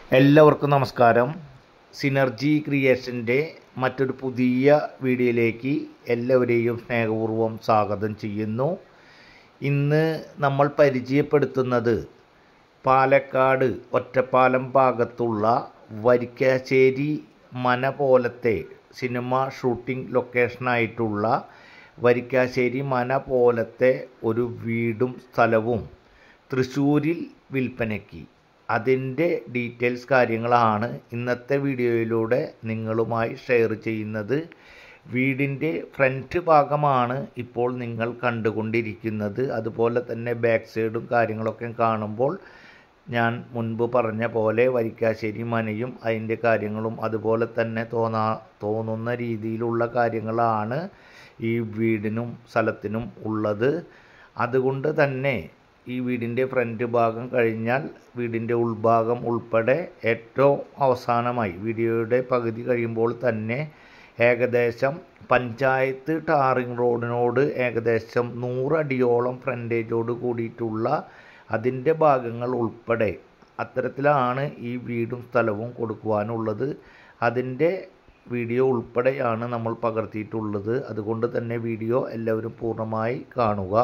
എല്ലാവർക്കും നമസ്കാരം. സിനർജി ക്രിയേഷൻ്റെ മറ്റൊരു പുതിയ വീഡിയോയിലേക്ക് എല്ലാവരെയും സ്നേഹപൂർവ്വം സ്വാഗതം ചെയ്യുന്നു. ഇന്ന് നമ്മൾ പരിചയപ്പെടുത്തുന്നത് പാലക്കാട് ഒറ്റപ്പാലം ഭാഗത്തുള്ള വരിക്കാശ്ശേരി മന പോലത്തെ സിനിമ ഷൂട്ടിംഗ് ലൊക്കേഷനായിട്ടുള്ള വരിക്കാശ്ശേരി മന പോലത്തെ ഒരു വീടും സ്ഥലവും തൃശ്ശൂരിൽ വിൽപ്പനയ്ക്ക്. അതിൻ്റെ ഡീറ്റെയിൽസ് കാര്യങ്ങളാണ് ഇന്നത്തെ വീഡിയോയിലൂടെ നിങ്ങളുമായി ഷെയർ ചെയ്യുന്നത്. വീടിൻ്റെ ഫ്രണ്ട് ഭാഗമാണ് ഇപ്പോൾ നിങ്ങൾ കണ്ടുകൊണ്ടിരിക്കുന്നത്. അതുപോലെ തന്നെ ബാക്ക് സൈഡും കാര്യങ്ങളൊക്കെ കാണുമ്പോൾ ഞാൻ മുൻപ് പറഞ്ഞ പോലെ വരിക്കാശ്ശേരി മനയും അതിൻ്റെ കാര്യങ്ങളും അതുപോലെ തന്നെ തോന്നുന്ന രീതിയിലുള്ള കാര്യങ്ങളാണ് ഈ വീടിനും സ്ഥലത്തിനും ഉള്ളത്. അതുകൊണ്ട് തന്നെ ഈ വീടിൻ്റെ ഫ്രണ്ട് ഭാഗം കഴിഞ്ഞാൽ വീടിൻ്റെ ഉൾഭാഗം ഉൾപ്പെടെ ഏറ്റവും അവസാനമായി വീഡിയോയുടെ പകുതി കഴിയുമ്പോൾ തന്നെ ഏകദേശം പഞ്ചായത്ത് ടാറിംഗ് റോഡിനോട് ഏകദേശം 100 അടിയോളം ഫ്രണ്ടേജോട് കൂടിയിട്ടുള്ള അതിൻ്റെ ഭാഗങ്ങൾ ഉൾപ്പെടെ അത്തരത്തിലാണ് ഈ വീടും സ്ഥലവും കൊടുക്കുവാനുള്ളത്. അതിൻ്റെ വീഡിയോ ഉൾപ്പെടെയാണ് നമ്മൾ പകർത്തിയിട്ടുള്ളത്. അതുകൊണ്ട് തന്നെ വീഡിയോ എല്ലാവരും പൂർണ്ണമായി കാണുക.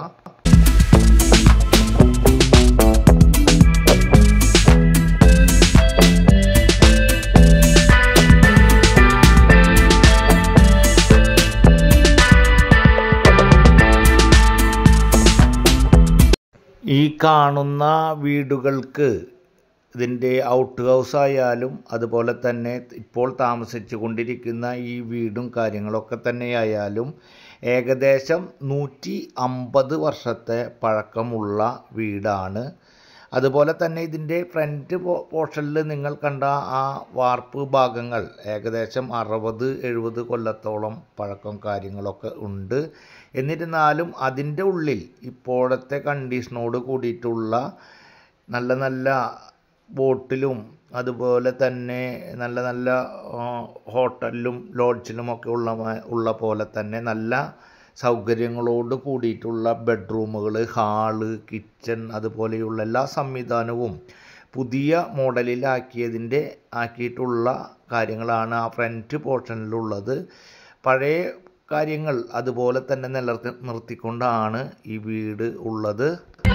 ഈ കാണുന്ന വീടുകൾക്ക് ഇതിൻ്റെ ഔട്ട് ഹൗസ് ആയാലും അതുപോലെ തന്നെ ഇപ്പോൾ താമസിച്ചു കൊണ്ടിരിക്കുന്ന ഈ വീടും കാര്യങ്ങളൊക്കെ തന്നെയായാലും ഏകദേശം 150 വർഷത്തെ പഴക്കമുള്ള വീടാണ്. അതുപോലെ തന്നെ ഇതിൻ്റെ ഫ്രണ്ട് പോർഷനിൽ നിങ്ങൾ കണ്ട ആ വാർപ്പ് ഭാഗങ്ങൾ ഏകദേശം 60-70 കൊല്ലത്തോളം പഴക്കം കാര്യങ്ങളൊക്കെ ഉണ്ട്. എന്നിരുന്നാലും അതിൻ്റെ ഉള്ളിൽ ഇപ്പോഴത്തെ കണ്ടീഷനോട് കൂടിയിട്ടുള്ള നല്ല നല്ല ബോട്ടിലും അതുപോലെ തന്നെ നല്ല നല്ല ഹോട്ടലിലും ലോഡ്ജിലുമൊക്കെ ഉള്ള പോലെ തന്നെ നല്ല സൗകര്യങ്ങളോട് കൂടിയിട്ടുള്ള ബെഡ്റൂമുകൾ, ഹാള്, കിച്ചൺ അതുപോലെയുള്ള എല്ലാ സംവിധാനവും പുതിയ മോഡലിലാക്കിയിട്ടുള്ള കാര്യങ്ങളാണ് ആ ഫ്രണ്ട് പോർഷനിലുള്ളത്. പഴയ കാര്യങ്ങൾ അതുപോലെ തന്നെ നിർത്തിക്കൊണ്ടാണ് ഈ വീട് ഉള്ളത്.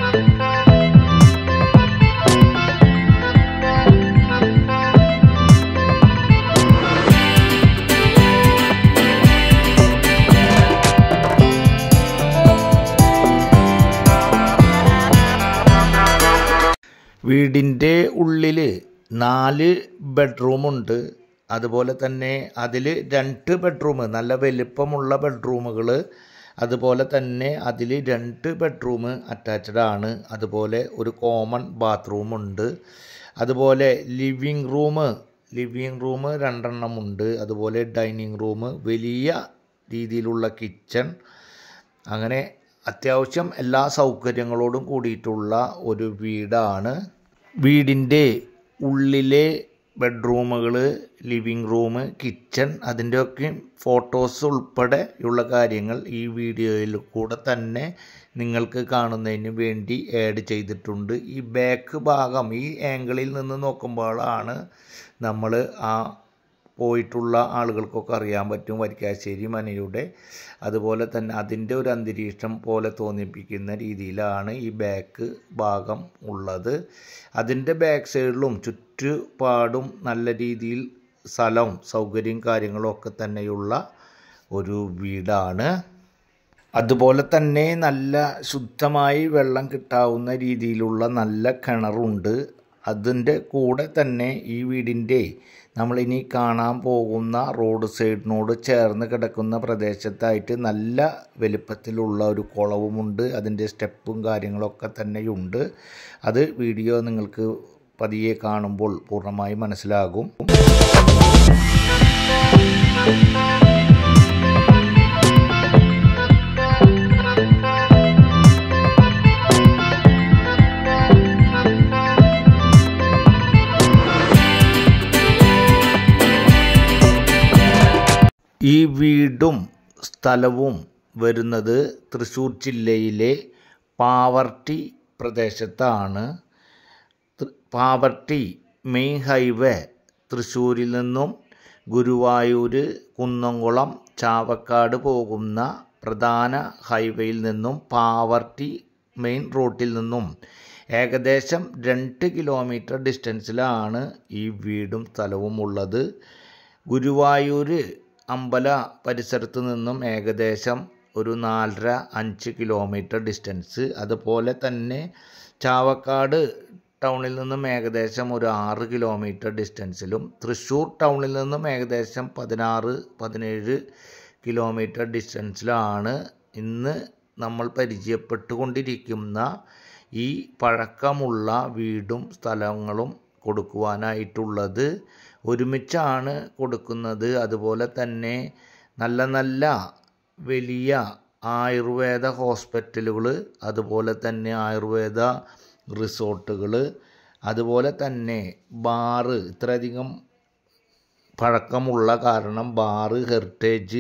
വീടിൻ്റെ ഉള്ളിൽ 4 ബെഡ്റൂമുണ്ട്. അതുപോലെ തന്നെ അതിൽ 2 ബെഡ്റൂം നല്ല വലിപ്പമുള്ള ബെഡ്റൂമുകൾ, അതുപോലെ തന്നെ അതിൽ 2 ബെഡ്റൂം അറ്റാച്ച്ഡ് ആണ്. അതുപോലെ ഒരു കോമൺ ബാത്റൂമുണ്ട്. അതുപോലെ ലിവിങ് റൂം 2 ഉണ്ട്. അതുപോലെ ഡൈനിങ് റൂം, വലിയ രീതിയിലുള്ള കിച്ചൺ, അങ്ങനെ അത്യാവശ്യം എല്ലാ സൗകര്യങ്ങളോടും കൂടിയിട്ടുള്ള ഒരു വീടാണ്. വീടിൻ്റെ ഉള്ളിലെ ബെഡ്റൂമുകൾ, ലിവിങ് റൂം, കിച്ചൺ അതിൻ്റെയൊക്കെ ഫോട്ടോസ് ഉൾപ്പെടെയുള്ള കാര്യങ്ങൾ ഈ വീഡിയോയിൽ കൂടെ തന്നെ നിങ്ങൾക്ക് കാണുന്നതിന് വേണ്ടി ആഡ് ചെയ്തിട്ടുണ്ട്. ഈ ബാക്ക് ഭാഗം ഈ ആംഗിളിൽ നിന്ന് നോക്കുമ്പോഴാണ് നമ്മൾ പോയിട്ടുള്ള ആളുകൾക്കൊക്കെ അറിയാൻ പറ്റും വരിക്കാശ്ശേരി മനയുടെ. അതുപോലെ തന്നെ അതിൻ്റെ ഒരു അന്തരീക്ഷം പോലെ തോന്നിപ്പിക്കുന്ന രീതിയിലാണ് ഈ ബാക്ക് ഭാഗം ഉള്ളത്. അതിൻ്റെ ബാക്ക് സൈഡിലും ചുറ്റുപാടും നല്ല രീതിയിൽ സ്ഥലവും സൗകര്യം കാര്യങ്ങളും ഒക്കെ തന്നെയുള്ള ഒരു വീടാണ്. അതുപോലെ തന്നെ നല്ല ശുദ്ധമായി വെള്ളം കിട്ടാവുന്ന രീതിയിലുള്ള നല്ല കിണറുണ്ട്. അതിൻ്റെ കൂടെ തന്നെ ഈ വീടിൻ്റെ നമ്മളിനി കാണാൻ പോകുന്ന റോഡ് സൈഡിനോട് ചേർന്ന് കിടക്കുന്ന പ്രദേശത്തായിട്ട് നല്ല വലിപ്പത്തിലുള്ള ഒരു കുളവുമുണ്ട്. അതിൻ്റെ സ്റ്റെപ്പും കാര്യങ്ങളൊക്കെ തന്നെയുണ്ട്. അത് വീഡിയോ നിങ്ങൾക്ക് പതിയെ കാണുമ്പോൾ പൂർണ്ണമായി മനസ്സിലാകും. ഈ വീടും സ്ഥലവും വരുന്നത് തൃശ്ശൂർ ജില്ലയിലെ പാവർട്ടി പ്രദേശത്താണ്. പാവർട്ടി മെയിൻ ഹൈവേ തൃശ്ശൂരിൽ നിന്നും ഗുരുവായൂർ കുന്നംകുളം ചാവക്കാട് പോകുന്ന പ്രധാന ഹൈവേയിൽ നിന്നും പാവർട്ടി മെയിൻ റൂട്ടിൽ നിന്നും ഏകദേശം 2 കിലോമീറ്റർ ഡിസ്റ്റൻസിലാണ് ഈ വീടും സ്ഥലവും ഉള്ളത്. ഗുരുവായൂർ അമ്പല പരിസരത്ത് നിന്നും ഏകദേശം ഒരു 4.5 കിലോമീറ്റർ ഡിസ്റ്റൻസ്, അതുപോലെ തന്നെ ചാവക്കാട് ടൗണിൽ നിന്നും ഏകദേശം ഒരു 6 കിലോമീറ്റർ ഡിസ്റ്റൻസിലും തൃശ്ശൂർ ടൗണിൽ നിന്നും ഏകദേശം 16-17 കിലോമീറ്റർ ഡിസ്റ്റൻസിലാണ് ഇന്ന് നമ്മൾ പരിചയപ്പെട്ടുകൊണ്ടിരിക്കുന്ന ഈ പഴക്കമുള്ള വീടും സ്ഥലങ്ങളും കൊടുക്കുവാനായിട്ടുള്ളത്. ഒരുമിച്ചാണ് കൊടുക്കുന്നത്. അതുപോലെ തന്നെ നല്ല നല്ല വലിയ ആയുർവേദ ഹോസ്പിറ്റലുകൾ, അതുപോലെ തന്നെ ആയുർവേദ റിസോർട്ടുകൾ, അതുപോലെ തന്നെ ബാറ്, ഇത്രയധികം പഴക്കമുള്ള കാരണം ബാറ്, ഹെറിറ്റേജ്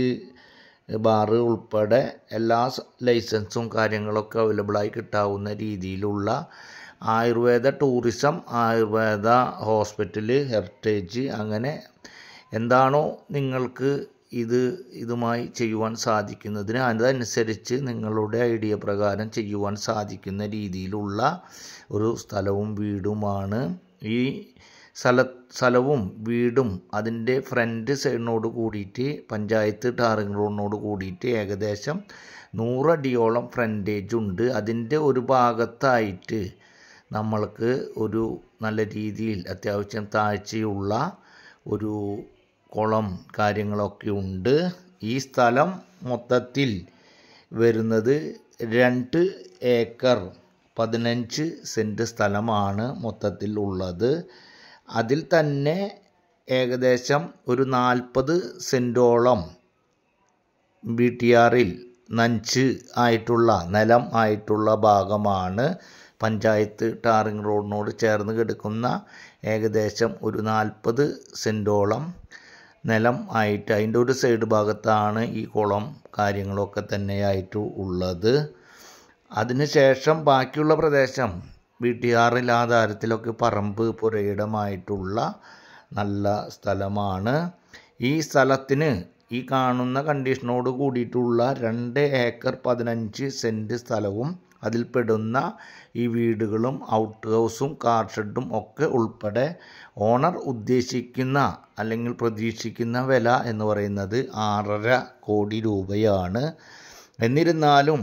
ബാറ് ഉൾപ്പെടെ എല്ലാ ലൈസൻസും കാര്യങ്ങളൊക്കെ അവൈലബിളായി കിട്ടാവുന്ന രീതിയിലുള്ള Ayurveda tourism, Ayurveda hospital, heritage, അങ്ങനെ എന്താണോ നിങ്ങൾക്ക് ഇതുമായി ചെയ്യുവാൻ സാധിക്കുന്നതിന് അതനുസരിച്ച് നിങ്ങളുടെ ഐഡിയ പ്രകാരം ചെയ്യുവാൻ സാധിക്കുന്ന രീതിയിലുള്ള ഒരു സ്ഥലവും വീടുമാണ്. ഈ സ്ഥലവും വീടും അതിൻ്റെ ഫ്രണ്ട് സൈഡിനോട് കൂടിയിട്ട് പഞ്ചായത്ത് ടാറിംഗ് റോഡിനോട് കൂടിയിട്ട് ഏകദേശം 100 അടിയോളം ഫ്രണ്ടേജ് ഉണ്ട്. അതിൻ്റെ ഒരു ഭാഗത്തായിട്ട് നമ്മൾക്ക് ഒരു നല്ല രീതിയിൽ അത്യാവശ്യം താഴ്ചയുള്ള ഒരു കുളം കാര്യങ്ങളൊക്കെ ഉണ്ട്. ഈ സ്ഥലം മൊത്തത്തിൽ വരുന്നത് 2 ഏക്കർ 15 സെൻറ്റ് സ്ഥലമാണ് മൊത്തത്തിൽ ഉള്ളത്. അതിൽ തന്നെ ഏകദേശം ഒരു 40 സെൻറ്റോളം BTRൽ നഞ്ച് ആയിട്ടുള്ള നിലം ആയിട്ടുള്ള ഭാഗമാണ്. പഞ്ചായത്ത് ടാറിംഗ് റോഡിനോട് ചേർന്ന് കിടക്കുന്ന ഏകദേശം ഒരു 40 സെൻറ്റോളം നിലം ആയിട്ട് അതിൻ്റെ ഒരു സൈഡ് ഭാഗത്താണ് ഈ കുളം കാര്യങ്ങളൊക്കെ തന്നെയായിട്ട് ഉള്ളത്. അതിനുശേഷം ബാക്കിയുള്ള പ്രദേശം BTRൽ ആധാരത്തിലൊക്കെ പറമ്പ് പുരയിടമായിട്ടുള്ള നല്ല സ്ഥലമാണ്. ഈ സ്ഥലത്തിന് ഈ കാണുന്ന കണ്ടീഷനോട് കൂടിയിട്ടുള്ള 2 ഏക്കർ 15 സെൻറ്റ് സ്ഥലവും അതിൽപ്പെടുന്ന ഈ വീടുകളും ഔട്ട് ഹൗസും കാർ ഷെഡും ഒക്കെ ഉൾപ്പെടെ ഓണർ ഉദ്ദേശിക്കുന്ന അല്ലെങ്കിൽ പ്രതീക്ഷിക്കുന്ന വില എന്ന് പറയുന്നത് 6.5 കോടി രൂപയാണ്. എന്നിരുന്നാലും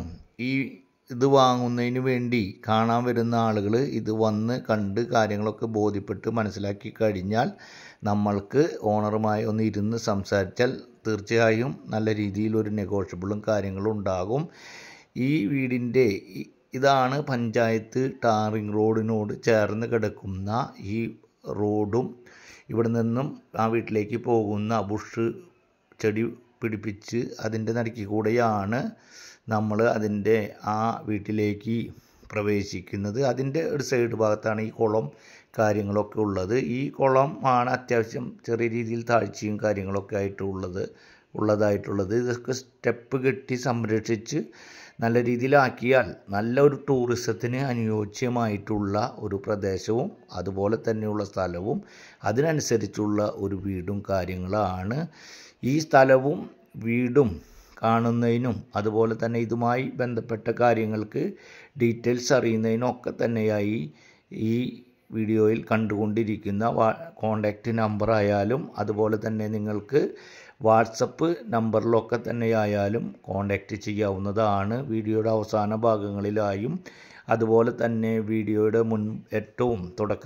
ഇത് വാങ്ങുന്നതിന് വേണ്ടി കാണാൻ വരുന്ന ആളുകൾ ഇത് വന്ന് കണ്ട് കാര്യങ്ങളൊക്കെ ബോധ്യപ്പെട്ട് മനസ്സിലാക്കി കഴിഞ്ഞാൽ നമ്മൾക്ക് ഓണറുമായി ഒന്ന് ഇരുന്ന് സംസാരിച്ചാൽ തീർച്ചയായും നല്ല രീതിയിൽ ഒരു നെഗോഷ്യബിളും കാര്യങ്ങളും ഉണ്ടാകും. ഈ വീടിൻ്റെ ഇതാണ് പഞ്ചായത്ത് ടാറിംഗ് റോഡിനോട് ചേർന്ന് കിടക്കുന്ന ഈ റോഡും ഇവിടെ നിന്നും ആ വീട്ടിലേക്ക് പോകുന്ന ബുഷ് ചെടി പിടിപ്പിച്ച് അതിൻ്റെ നടുക്കിൽ കൂടെയാണ് നമ്മൾ അതിൻ്റെ ആ വീട്ടിലേക്ക് പ്രവേശിക്കുന്നത്. അതിൻ്റെ ഒരു സൈഡ് ഭാഗത്താണ് ഈ കുളം കാര്യങ്ങളൊക്കെ ഉള്ളത്. ഈ കുളം ആണ് അത്യാവശ്യം ചെറിയ രീതിയിൽ താഴ്ചയും കാര്യങ്ങളൊക്കെ ഉള്ളതായിട്ടുള്ളത്. ഇതൊക്കെ സ്റ്റെപ്പ് കെട്ടി സംരക്ഷിച്ച് നല്ല രീതിയിലാക്കിയാൽ നല്ല ഒരു ടൂറിസത്തിന് അനുയോജ്യമായിട്ടുള്ള ഒരു പ്രദേശവും അതുപോലെ തന്നെയുള്ള സ്ഥലവും അതിനനുസരിച്ചുള്ള ഒരു വീടും കാര്യങ്ങളാണ്. ഈ സ്ഥലവും വീടും കാണുന്നതിനും അതുപോലെ തന്നെ ഇതുമായി ബന്ധപ്പെട്ട കാര്യങ്ങൾക്ക് ഡീറ്റെയിൽസ് അറിയുന്നതിനൊക്കെ തന്നെയായി ഈ വീഡിയോയിൽ കണ്ടുകൊണ്ടിരിക്കുന്ന കോൺടാക്റ്റ് നമ്പർ ആയാലും അതുപോലെ തന്നെ നിങ്ങൾക്ക് വാട്സപ്പ് നമ്പറിലൊക്കെ തന്നെയായാലും കോൺടാക്റ്റ് ചെയ്യാവുന്നതാണ്. വീഡിയോയുടെ അവസാന ഭാഗങ്ങളിലായും അതുപോലെ തന്നെ വീഡിയോയുടെ ഏറ്റവും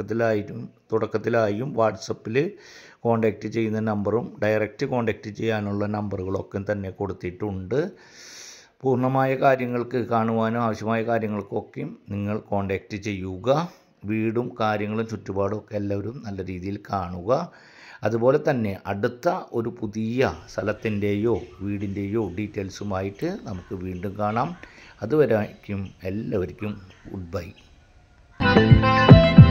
തുടക്കത്തിലായും വാട്സപ്പിൽ കോൺടാക്റ്റ് ചെയ്യുന്ന നമ്പറും ഡയറക്റ്റ് കോൺടാക്റ്റ് ചെയ്യാനുള്ള നമ്പറുകളൊക്കെ തന്നെ കൊടുത്തിട്ടുണ്ട്. പൂർണ്ണമായ കാര്യങ്ങൾക്ക് കാണുവാനും ആവശ്യമായ കാര്യങ്ങൾക്കൊക്കെ നിങ്ങൾ കോൺടാക്റ്റ് ചെയ്യുക. വീടും കാര്യങ്ങളും ചുറ്റുപാടും ഒക്കെ എല്ലാവരും നല്ല രീതിയിൽ കാണുക. അതുപോലെ തന്നെ അടുത്ത ഒരു പുതിയ സ്ഥലത്തിൻ്റെയോ വീടിൻ്റെയോ ഡീറ്റെയിൽസുമായിട്ട് നമുക്ക് വീണ്ടും കാണാം. അതുവരേക്കും എല്ലാവർക്കും ഗുഡ് ബൈ.